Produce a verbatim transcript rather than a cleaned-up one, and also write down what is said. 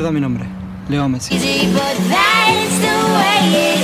Recuerda mi nombre, Leo Messi. Easy, but that's the way it